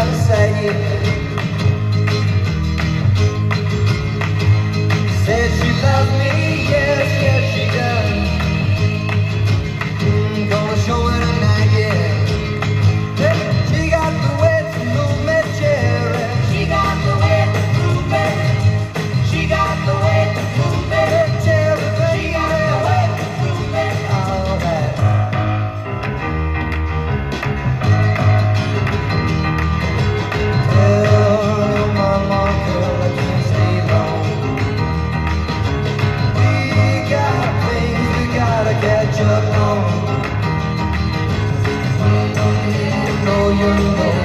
gotta say it. Said she loves me, yes, yes she does. Gonna show her tonight, yeah. She got the way to move me, cherry. She got the way to move me. She got the way to move me, cherry. She got the way to move me. All right. Tell your mama, girl, I can't stay long. We got things we gotta catch up on. You know,